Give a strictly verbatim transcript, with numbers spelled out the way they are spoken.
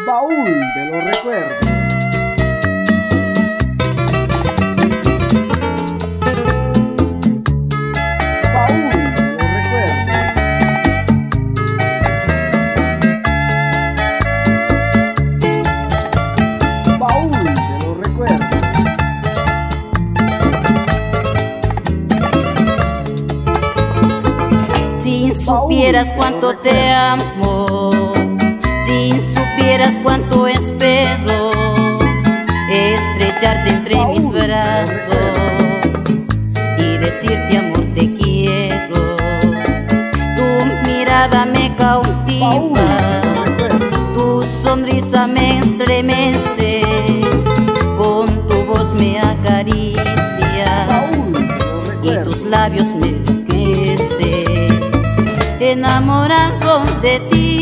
Baúl de los recuerdos. Baúl de los recuerdos. Baúl de los recuerdos. Si supieras cuánto te amo, si supieras cuánto espero estrecharte entre mis brazos y decirte amor te quiero. Tu mirada me cautiva, tu sonrisa me estremece, con tu voz me acaricia y tus labios me enriquecen. Enamorado de ti